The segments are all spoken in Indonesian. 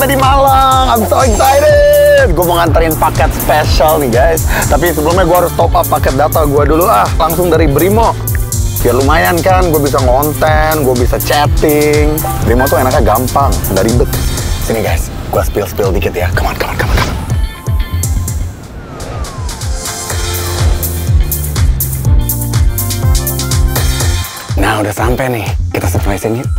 ada di Malang. I'm so excited. Gue mau nganterin paket spesial nih guys. Tapi sebelumnya gue harus top up paket data gue dulu langsung dari Brimo. Biar lumayan kan, gue bisa ngonten, gue bisa chatting. Brimo tuh enaknya gampang, nggak ribet. Sini guys, gue spill dikit ya. Come on. Nah, udah sampai nih. Kita surprisein yuk.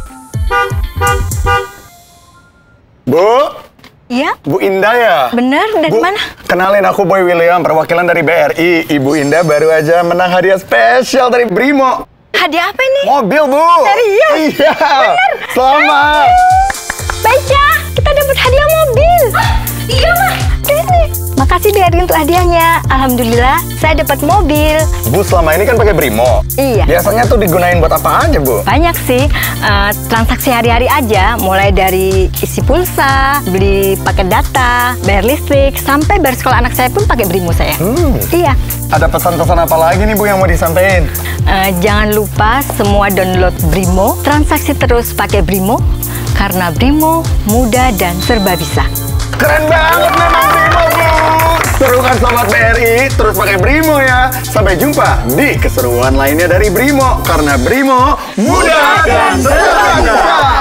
Bu? Iya? Bu Indah ya? Bener, dari mana? Kenalin, aku Boy William, perwakilan dari BRI. Ibu Indah baru aja menang hadiah spesial dari Brimo. Hadiah apa ini? Mobil, Bu! Serius? Iya! Bener? Selamat! Baca, kita dapat hadiah mobil. Iya, Mah. Ini. Makasih BRI untuk hadiahnya. Alhamdulillah, saya dapat mobil. Bu, selama ini kan pakai Brimo. Iya. Biasanya tuh digunain buat apa aja, Bu? Banyak sih, transaksi hari-hari aja. Mulai dari isi pulsa, beli paket data, bayar listrik, sampai bayar sekolah anak saya pun pakai Brimo saya. Iya. Ada pesan-pesan apa lagi nih, Bu, yang mau disampaikan? Jangan lupa semua download Brimo, transaksi terus pakai Brimo, karena Brimo mudah dan serba bisa. Keren banget memang Brimo, Bu! Seru kan Sobat BRI? Terus pakai Brimo ya! Sampai jumpa di keseruan lainnya dari Brimo. Karena Brimo mudah dan serba bisa!